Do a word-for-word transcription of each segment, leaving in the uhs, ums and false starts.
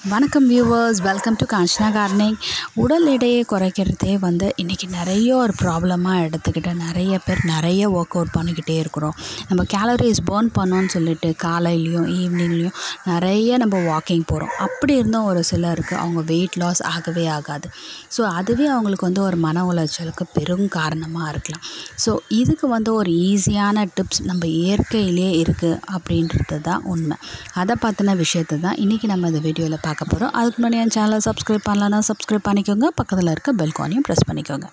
வணக்கம் viewers, welcome to Kanchana gardening. உடல் எடையை குறைக்கிறதே வந்து இன்றைக்கி நிறைய ஒரு ப்ராப்ளமாக எடுத்துக்கிட்டு நிறைய பேர் நிறைய ஒர்க் அவுட் பண்ணிக்கிட்டே இருக்கிறோம். நம்ம கேலரிஸ் பர்ன் பண்ணோன்னு சொல்லிட்டு காலையிலையும் ஈவினிங்லேயும் நிறைய நம்ம வாக்கிங் போகிறோம். அப்படி இருந்தும் ஒரு சிலருக்கு அவங்க வெயிட் லாஸ் ஆகவே ஆகாது. ஸோ அதுவே அவங்களுக்கு வந்து ஒரு மன உளைச்சலுக்கு பெரும் காரணமாக இருக்கலாம். ஸோ இதுக்கு வந்து ஒரு ஈஸியான டிப்ஸ் நம்ம இயற்கையிலே இருக்குது அப்படின்றது தான் உண்மை. அதை பற்றின விஷயத்தை தான் இன்றைக்கி நம்ம இந்த வீடியோவில் பார்க்க போகிறோம். அதுக்கு முன்னாடி என் சேனலை சப்ஸ்கிரைப் பண்ணலன்னா சப்ஸ்கிரைப் பண்ணிக்கோங்க. பக்கத்தில் இருக்க பெல்கானையும் ப்ரெஸ் பண்ணிக்கோங்க.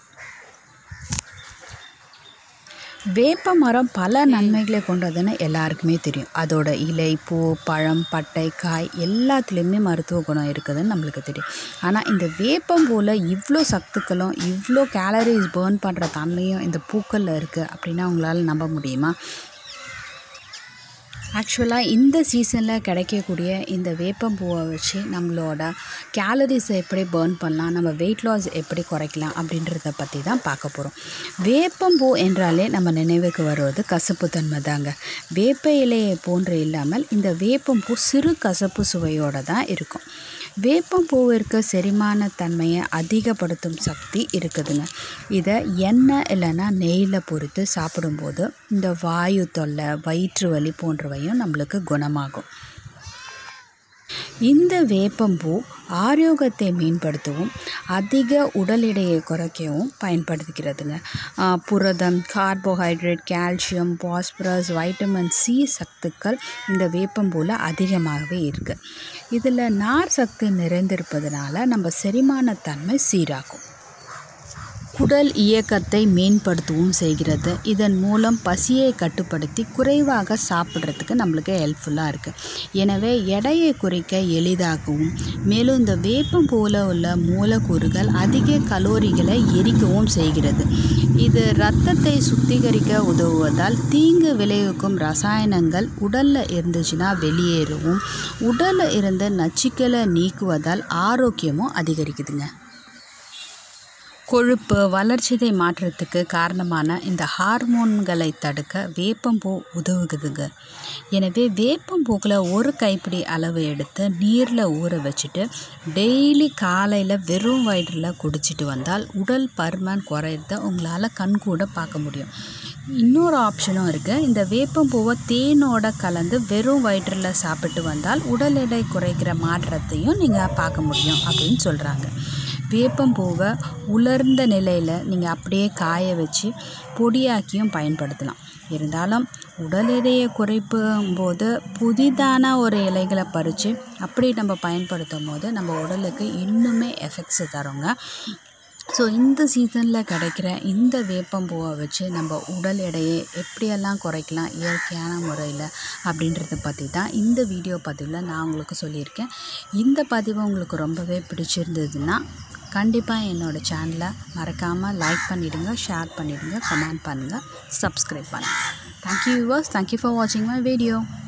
வேப்ப மரம் பல நன்மைகளை கொண்டதுன்னு எல்லாருக்குமே தெரியும். அதோட இலை, பூ, பழம், பட்டை, காய் எல்லாத்துலேயுமே மருத்துவ குணம் இருக்குதுன்னு நம்மளுக்கு தெரியும். ஆனால் இந்த வேப்பம்பூவில் இவ்வளோ சத்துக்களும் இவ்வளோ கேலரிஸ் பர்ன் பண்ணுற தன்மையும் இந்த பூக்களில் இருக்குது அப்படின்னா உங்களால் நம்ப முடியுமா? ஆக்சுவலாக இந்த சீசனில் கிடைக்கக்கூடிய இந்த வேப்பம்பூவை வச்சு நம்மளோட கேலரிஸை எப்படி பர்ன் பண்ணலாம், நம்ம வெயிட் லாஸ் எப்படி குறைக்கலாம் அப்படின்றத பற்றி தான் பார்க்க போகிறோம். வேப்பம்பூ என்றாலே நம்ம நினைவுக்கு வருவது கசப்பு தன்மை தாங்க. வேப்ப இலையை போன்று இல்லாமல் இந்த வேப்பம்பூ சிறு கசப்பு சுவையோடு தான் இருக்கும். வேப்பம்பூவிற்கு செரிமான தன்மையை அதிகப்படுத்தும் சக்தி இருக்குதுங்க. இதை எண்ணெய் இல்லைன்னா நெய்யில் பொரித்து சாப்பிடும்போது இந்த வாயு தொல்லை, வயிற்று வலி போன்றவையும் நம்மளுக்கு குணமாகும். இந்த வேப்பம்பூ ஆரோக்கியத்தை மேம்படுத்தவும் அதிக உடல் எடையை குறைக்கவும் பயன்படுத்துகிறதுங்க. புரதம், carbohydrate, calcium, phosphorus, vitamin C சத்துக்கள் இந்த வேப்பம்பூவில் அதிகமாகவே இருக்குது. இதில் நார் சக்தி நிறைந்திருப்பதனால நம்ம செரிமானத்தன்மை சீராகும். குடல் இயக்கத்தை மேம்படுத்தவும் செய்கிறது. இதன் மூலம் பசியை கட்டுப்படுத்தி குறைவாக சாப்பிட்றதுக்கு நம்மளுக்கு ஹெல்ப்ஃபுல்லாக இருக்குது. எனவே எடையை குறைக்க எளிதாகவும், மேலும் இந்த வேப்பம்பூவில் உள்ள மூலக்கூறுகள் அதிக கலோரிகளை எரிக்கவும் செய்கிறது. இது இரத்தத்தை சுத்திகரிக்க உதவுவதால் தீங்கு விளைவிக்கும் ரசாயனங்கள் உடலில் இருந்துச்சுன்னா வெளியேறவும், உடலில் இருந்து நச்சுக்களை நீக்குவதால் ஆரோக்கியமும் அதிகரிக்குதுங்க. கொழுப்பு வளர்ச்சிதை மாற்றத்துக்கு காரணமான இந்த ஹார்மோன்களை தடுக்க வேப்பம்பூ உதவுகுதுங்க. எனவே வேப்பம்பூக்களை ஒரு கைப்பிடி அளவு எடுத்து நீரில் ஊற வச்சுட்டு டெய்லி காலையில் வெறும் வயிற்றில் குடிச்சிட்டு வந்தால் உடல் பருமன் குறையிறத உங்களால் கண்கூட பார்க்க முடியும். இன்னொரு ஆப்ஷனும் இருக்குது. இந்த வேப்பம்பூவை தேனோட கலந்து வெறும் வயிற்றில் சாப்பிட்டு வந்தால் உடல் எடை குறைக்கிற மாற்றத்தையும் நீங்கள் பார்க்க முடியும் அப்படின்னு சொல்கிறாங்க. வேப்பம்பூவை உலர்ந்த நிலையில் நீங்கள் அப்படியே காய வச்சு பொடியாக்கியும் பயன்படுத்தலாம். இருந்தாலும் உடல் எடையை குறைப்பும் போது புதிதான ஒரு இலைகளை பறித்து அப்படி நம்ம பயன்படுத்தும் போது நம்ம உடலுக்கு இன்னுமே எஃபெக்ட்ஸு தருங்க. ஸோ இந்த சீசனில் கிடைக்கிற இந்த வேப்பம்பூவை வச்சு நம்ம உடல் எடையை எப்படியெல்லாம் குறைக்கலாம் இயற்கையான முறையில் அப்படின்றத பற்றி தான் இந்த வீடியோ பதிவில் நான் உங்களுக்கு சொல்லியிருக்கேன். இந்த பதிவு உங்களுக்கு ரொம்பவே பிடிச்சிருந்ததுன்னா கண்டிப்பாக என்னோடய சேனலை மறக்காமல் லைக் பண்ணிவிடுங்க, ஷேர் பண்ணிவிடுங்க, கமெண்ட் பண்ணுங்கள், சப்ஸ்கிரைப் பண்ணுங்கள். தேங்க்யூ வியூவர்ஸ், தேங்க்யூ ஃபார் வாட்சிங் மை வீடியோ.